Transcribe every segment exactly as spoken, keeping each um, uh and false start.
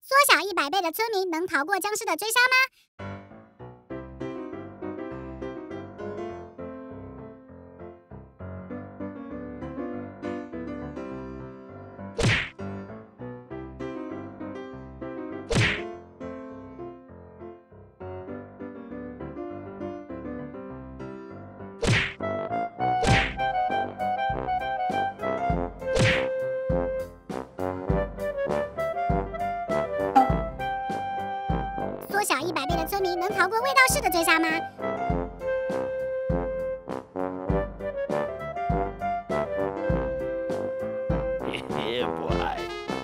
缩小一百倍的村民能逃过僵尸的追杀吗？缩小一百倍的村民能逃过味道室的追杀吗？ Yeah, boy.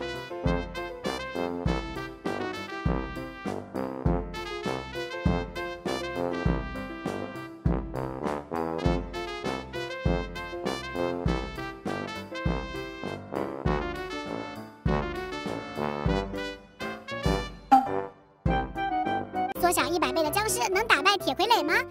缩小一百倍的僵尸能打败铁傀儡吗？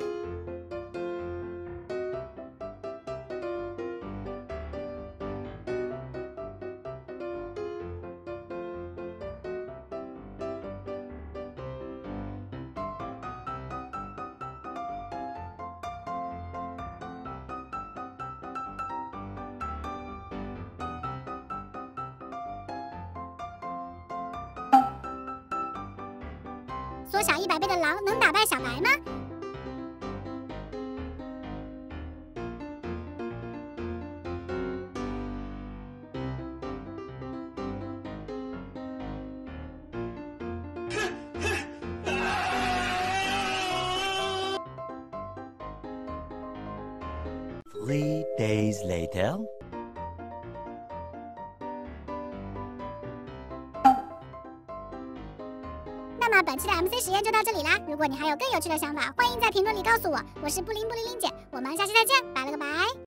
缩小一百倍的狼能打败小白吗？ Three days later. 那么本期的 M C 实验就到这里啦！如果你还有更有趣的想法，欢迎在评论里告诉我。我是不灵不灵灵姐，我们下期再见，拜了个拜。